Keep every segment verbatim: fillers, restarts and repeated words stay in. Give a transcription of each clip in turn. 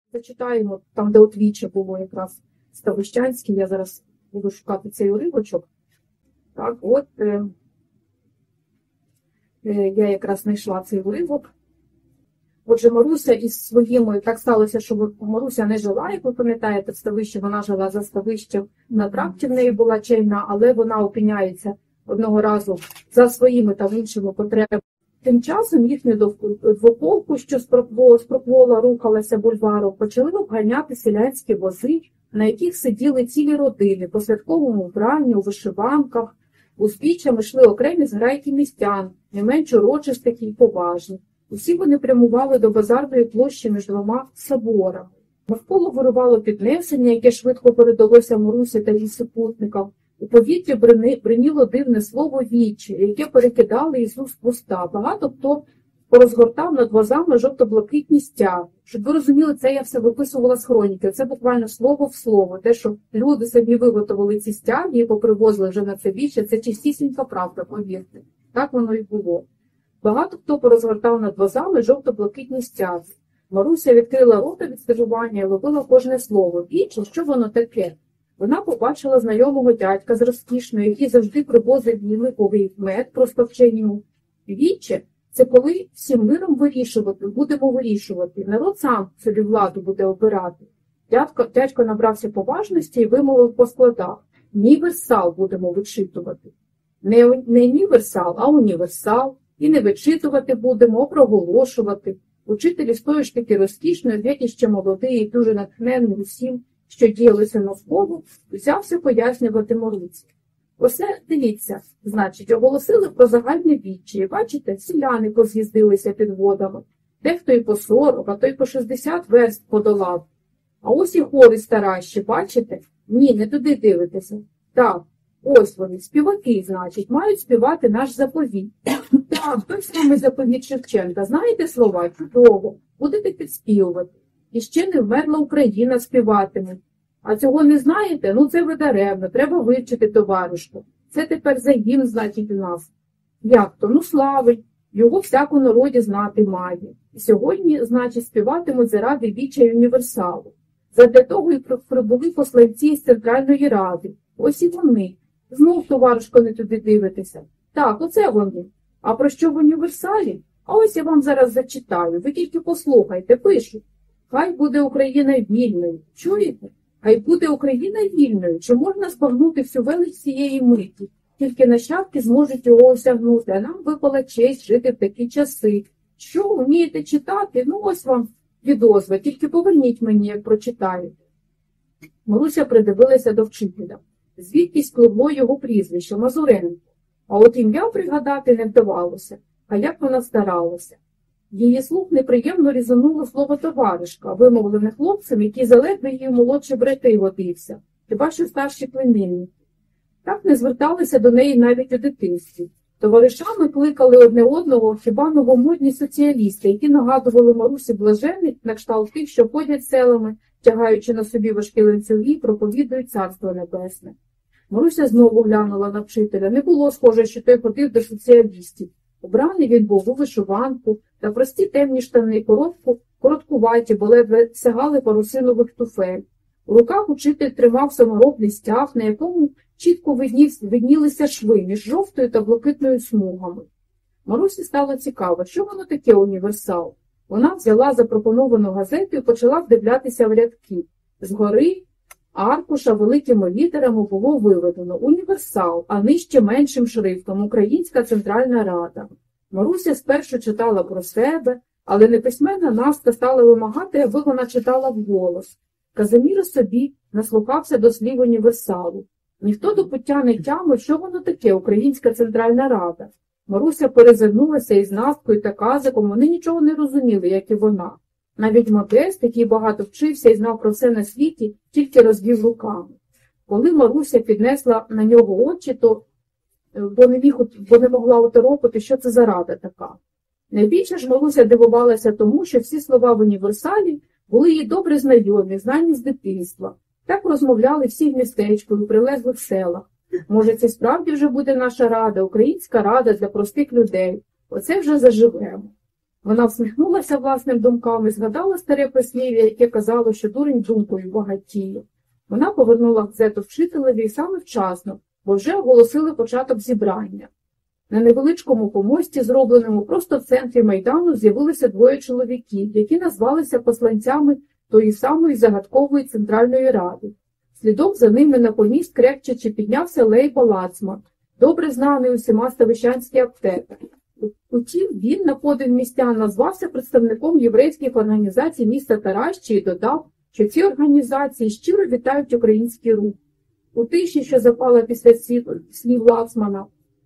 Зачитаємо, там, де отвіччя було якраз Ставищанське, я зараз буду шукати цей уривочок. Так, от е, е, я якраз знайшла цей уривок. Отже, Маруся із своїми, так сталося, що Маруся не жила, як ви пам'ятаєте, в Ставищі, вона жила за Ставищем, на тракті в неї була чайна, але вона опиняється одного разу за своїми та іншими потребами. Тим часом їхню двополку, що з Проквола рухалася бульваром, почали обганяти селянські вози, на яких сиділи цілі родини, по святковому вбранні, у вишиванках, узбіччями йшли окремі зграйки містян, не менш урочистих і поважних. Усі вони прямували до базарної площі між двома соборами. Навколо вирувало піднесення, яке швидко передалося Марусі та її супутникам. У повітрі бриніло дивне слово «вічі», яке перекидали із уст в уста. Багато хто порозгортав над возами жовто-блакитні стяги. Щоб ви розуміли, це я все виписувала з хроніки. Це буквально слово в слово. Те, що люди самі виготовили ці стяги і попривозили вже на це віче, це чистісінька правда, повірте. Так воно і було. Багато хто порозгортав над возами жовто-блакитні стяги. Маруся відкрила рота від здивування і ловила кожне слово. Віче, що воно таке? Вона побачила знайомого дядька з розкішною, який завжди привозив їй липовий мед просто в чайню. Віче – це коли всім миром вирішувати, будемо вирішувати. Народ сам собі владу буде обирати. Дядько, дядько набрався поважності і вимовив по складах. Універсал будемо вичитувати. Не, не універсал, а універсал. І не вичитувати будемо, а проголошувати. Учитель із тої ж таки розкішної, геть ще молодий і дуже натхнений усім, що діялося навколо, взявся пояснювати Марусі. Оце, дивіться, значить, оголосили про загальне вічі. Бачите, селяни поз'їздилися під водами. Дехто і по сорок, а то й по шістдесят верст подолав. А ось і хори старащі, бачите? Ні, не туди дивитеся. Так, ось вони, співаки, значить, мають співати наш заповіт. Так, той самий заповіт Шевченка. Знаєте слова? Чудово. Будете підспівувати. І ще не вмерла Україна співатиме. А цього не знаєте? Ну це ви даремно, треба вивчити, товаришку. Це тепер за гімн, значить, у нас. Як то? Ну славить. Його всяку народі знати має. І сьогодні, значить, співатимуть заради віча й універсалу. Задля того і прибули посланці з Центральної Ради. Ось і вони. Знов, товаришко, не туди дивитеся. Так, оце вони. А про що в універсалі? А ось я вам зараз зачитаю. Ви тільки послухайте, пишуть. Хай буде Україна вільною. Чуєте? Хай буде Україна вільною. Чи можна збагнути всю велич цієї миті? Тільки нащадки зможуть його осягнути, а нам випала честь жити в такі часи. Що, вмієте читати? Ну ось вам відозва, тільки поверніть мені, як прочитаєте. Маруся придивилася до вчителя. Звідкись пливло його прізвище Мазуренко. А от ім'я пригадати не вдавалося. А як вона старалася? Її слух неприємно різануло слово «товаришка», вимовлене хлопцем, який заледве її молодші брати годився, хіба що старші племінники. Так не зверталися до неї навіть у дитинстві. Товаришами кликали одне одного хіба новомодні соціалісти, які нагадували Марусі блажених на кшталт тих, що ходять селами, тягаючи на собі важкі ланцюги і проповідують Царство Небесне. Маруся знову глянула на вчителя. Не було схоже, що той ходив до соціалістів. Убраний він був у вишиванку та прості темні штани, коротку, короткуваті, бо ледве сягали парусинових туфель. У руках учитель тримав саморобний стяг, на якому чітко виднілися шви між жовтою та блакитною смугами. Марусі стало цікаво, що воно таке універсал. Вона взяла запропоновану газету і почала вдивлятися в рядки. Згори аркуша великими літерами було виведено «Універсал», а нижче меншим шрифтом «Українська Центральна Рада». Маруся спершу читала про себе, але неписьменна Настя стала вимагати, аби вона читала вголос. Казимір собі наслухався до слів універсалу. Ніхто до пуття не тямив, що воно таке Українська Центральна Рада. Маруся перезирнулася із Насткою та Казиком, вони нічого не розуміли, як і вона. Навіть Модест, який багато вчився і знав про все на світі, тільки розвів руками. Коли Маруся піднесла на нього очі, то бо не, міг, бо не могла уторопити, що це за рада така. Найбільше ж Маруся дивувалася тому, що всі слова в універсалі були їй добре знайомі, знані з дитинства. Так розмовляли всі в містечку і в прилеглих селах. Може, це справді вже буде наша рада, українська рада для простих людей. Оце вже заживемо. Вона всміхнулася власним думкам і згадала старе прислів'я, яке казало, що дурень думкою багатіє. Вона повернула газету вчителеві і саме вчасно, бо вже оголосили початок зібрання. На невеличкому помості, зробленому просто в центрі Майдану, з'явилися двоє чоловіків, які назвалися посланцями тої самої загадкової Центральної Ради. Слідом за ними на поміст крекчачи піднявся Лейба Лацман, добре знаний усіма ставищанський аптекар. Утім, він на подив містян назвався представником єврейських організацій міста Таращі і додав, що ці організації щиро вітають український рух. У тиші, що запала після слів Лацмана,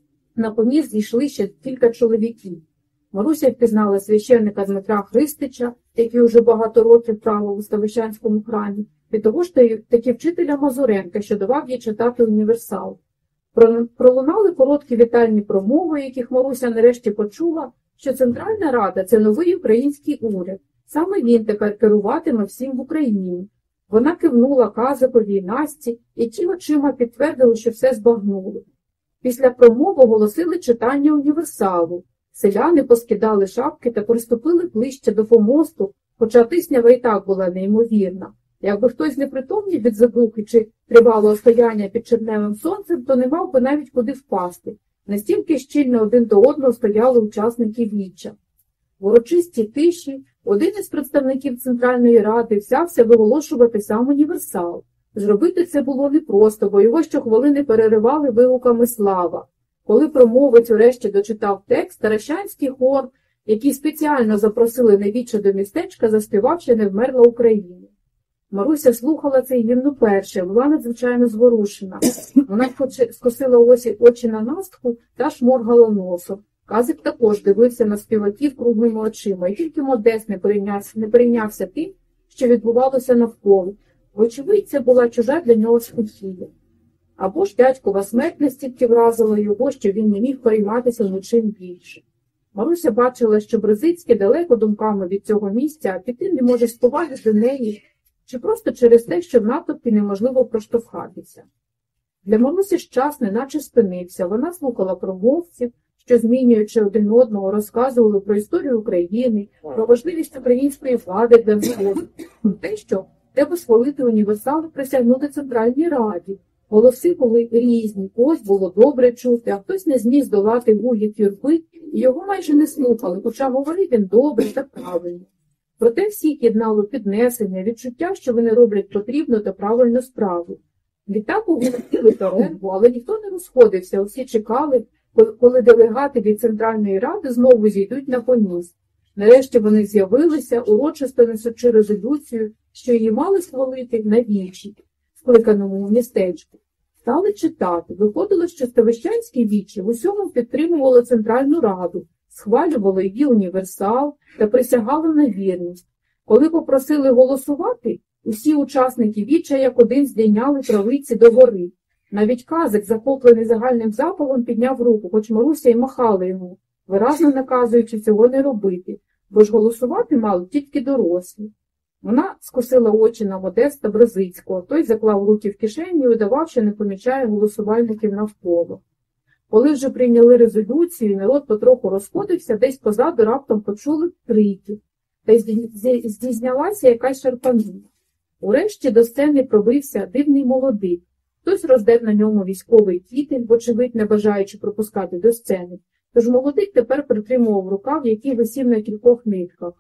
на поміст зійшли ще кілька чоловіків. Маруся впізнала священника Дмитра Христича, який уже багато років правив у Ставищанському храмі, і того ж таки вчителя Мазуренка, що давав їй читати універсал. Пролунали короткі вітальні промови, яких Маруся нарешті почула, що Центральна Рада – це новий український уряд. Саме він тепер керуватиме всім в Україні. Вона кивнула Казакові і Насті, і ті очима підтвердили, що все збагнули. Після промови оголосили читання універсалу. Селяни поскидали шапки та приступили ближче до помосту, хоча тиснява і так була неймовірна. Якби хтось непритомнів від задухи чи тривалого стояння під червневим сонцем, то не мав би навіть куди впасти. Настільки щільно один до одного стояли учасники віча. В урочистій тиші один із представників Центральної Ради взявся виголошувати сам універсал. Зробити це було непросто, бо його щохвилини переривали вигуками «Слава!». Коли промовець урешті дочитав текст, таращанський хор, який спеціально запросили на віче до містечка, заспівав, що не вмерла Україна. Маруся слухала цей гімн уперше, була надзвичайно зворушена. Вона скосила очі, очі на Настку та шморгала носом. Казик також дивився на співаків круглими очима, і тільки Модест не перейнявся, не перейнявся тим, що відбувалося навколо. Вочевидь, це була чужа для нього стихія. Або ж дядькова смерть настільки вразила його, що він не міг перейматися нічим більше. Маруся бачила, що Бризицький далеко думками від цього місця, а піти не може з поваги до неї, чи просто через те, що в натовпі неможливо проштовхатися. Для Марусі ж час неначе спинився. Вона слухала промовців, що, змінюючи один одного, розказували про історію України, про важливість української влади для народу, про те, що треба схвалити універсал і присягнути Центральній Раді. Голоси були різні, когось було добре чути, а хтось не зміг здолати гугіт юрби, і його майже не слухали, хоча говорив він добре та правильно. Проте всіх єднало піднесення, відчуття, що вони роблять потрібну та правильну справу. Відтак оголосили перерву, але ніхто не розходився, усі чекали, коли делегати від Центральної Ради знову зійдуть на поміст. Нарешті вони з'явилися, урочисто несучи резолюцію, що її мали схвалити на вічі, скликаному в містечку. Стали читати. Виходило, що Ставищанські вічі в усьому підтримували Центральну Раду, схвалювали її універсал та присягали на вірність. Коли попросили голосувати, усі учасники віча як один здійняли правиці догори. Навіть Казик, захоплений загальним запалом, підняв руку, хоч Маруся й махала йому, виразно наказуючи цього не робити, бо ж голосувати мали тільки дорослі. Вона скосила очі на Модеста Бризицького, той заклав руки в кишені і удавав, що не помічає голосувальників навколо. Коли вже прийняли резолюцію, і народ потроху розходився, десь позаду раптом почули крики, та й здійснялася якась шарпанина. Урешті до сцени пробився дивний молодик. Хтось роздав на ньому військовий кітель, вочевидь не бажаючи пропускати до сцени, тож молодик тепер притримував рукав, який висів на кількох нитках.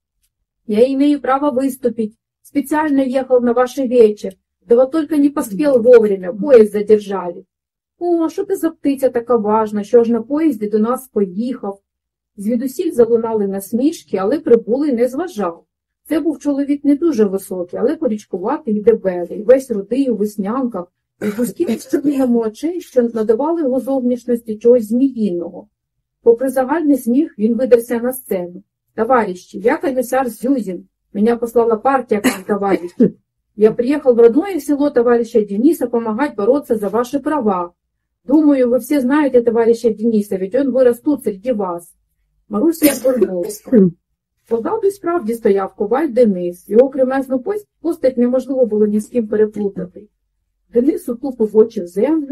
«Я имею право выступить. Специально ехал на ваш вечер. Да вот только не поспел вовремя, поїзд задержали». «О, що ти за птиця така важна, що аж на поїзді до нас поїхав?» Звідусіль залунали насмішки, але прибулий не зважав. Це був чоловік не дуже високий, але порічкуватий і дебелий, весь рудий у веснянках, з вузькими стінами очей, що надавали його зовнішності чогось зміїного. Попри загальний сміх, він видерся на сцену. «Товарищи, я комиссар Зюзин. Меня послала партия к вам, товарищи. Я приехал в родное село товарища Дениса помогать бороться за ваши права. Думаю, вы все знаете товарища Дениса, ведь он вырос тут среди вас». Маруся обернулася. Позаду й справді стояв коваль Денис. Його кремезну постать неможливо було ні з ким переплутати. Денис утупив очі в землю,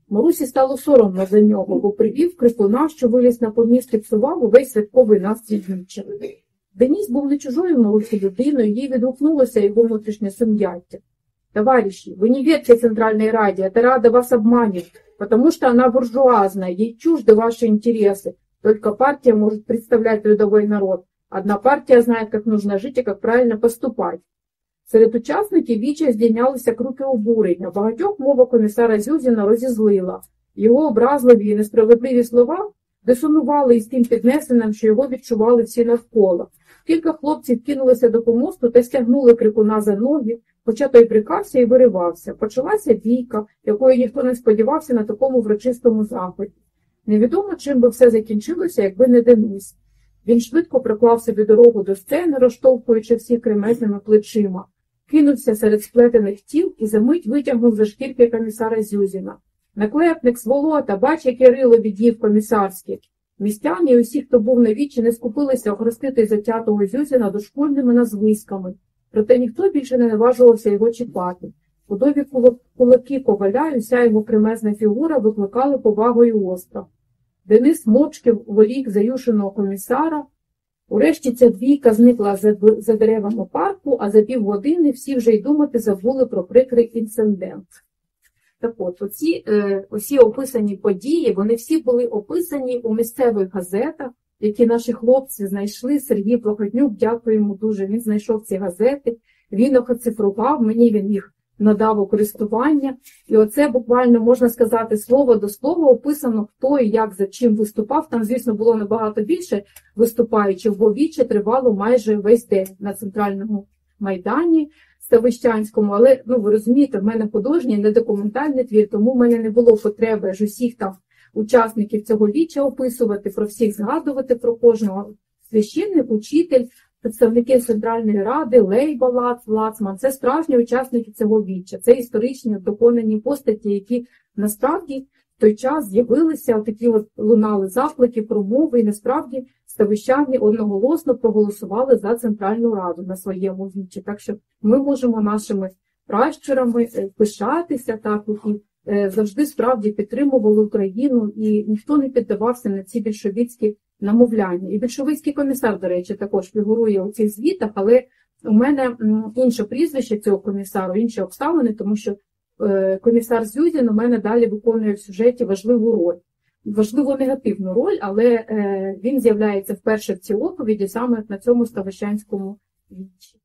Марусі стало соромно за нього, бо привів крикуна, що виліз на поміст і псував увесь святковий настрій віча. Деніс був не чужою Марусі людиною, їй відгукнулося його внутрішнє сум'яття. «Товарищи, вы не верьте Центральной Раде, эта Рада вас обманет, потому что она буржуазная, ей чужды ваши интересы. Только партия может представлять рядовой народ. Одна партия знает, как нужно жить и как правильно поступать». Серед учасників віча здійнялися крики обурення. Багатьох мова комісара Зюзіна розізлила. Його образливі і несправедливі слова дисонували із тим піднесенням, що його відчували всі навколо. Кілька хлопців кинулися до помосту та стягнули крикуна за ноги, хоча той прикався і виривався. Почалася бійка, якої ніхто не сподівався на такому врочистому заході. Невідомо, чим би все закінчилося, якби не Денис. Він швидко проклав собі дорогу до сцени, розштовхуючи всіх кремезними плечима. Кинувся серед сплетених тіл і за мить витягнув за шкірки комісара Зюзіна. «Наклепник, сволота, бач, яке рило від'їв комісарське!» Містяни і усі, хто був на вічі, не скупилися охрестити затятого Зюзіна дошкульними назвиськами. Проте ніхто більше не наважувався його чіпати. Худові кулаки коваля і уся його кремезна фігура викликали повагу і острах. Денис мовчки волік заюшеного комісара. Урешті ця двійка зникла за, за деревами парку, а за півгодини всі вже й думати забули про прикрий інцидент. Так от, оці, е, усі описані події, вони всі були описані у місцевих газетах, які наші хлопці знайшли. Сергій Плохотнюк, дякую йому дуже, він знайшов ці газети, він їх оцифрував, мені він їх надав у користування. І оце буквально, можна сказати, слово до слова описано, хто і як, за чим виступав. Там, звісно, було набагато більше виступаючих, бо віче тривало майже весь день на центральному майдані Ставищанському. Але, ну, ви розумієте, в мене художній, не документальний твір, тому в мене не було потреби аж усіх там учасників цього віча описувати, про всіх згадувати, про кожного. Священник, учитель, представники Центральної Ради, Лейба, Лац, Лацман – це справжні учасники цього віча. Це історичні доконані постаті, які насправді в той час з'явилися, такі от лунали заклики, промови, і насправді ставищани одноголосно проголосували за Центральну Раду на своєму вічі. Так що ми можемо нашими пращурами пишатися, так, які завжди справді підтримували Україну, і ніхто не піддавався на ці більшовицькі намовляння. І більшовицький комісар, до речі, також фігурує у цих звітах, але у мене інше прізвище цього комісару, інші обставини, тому що комісар Зюзін у мене далі виконує в сюжеті важливу роль. Важливу негативну роль, але він з'являється вперше в цій оповіді саме на цьому ставищанському вічі.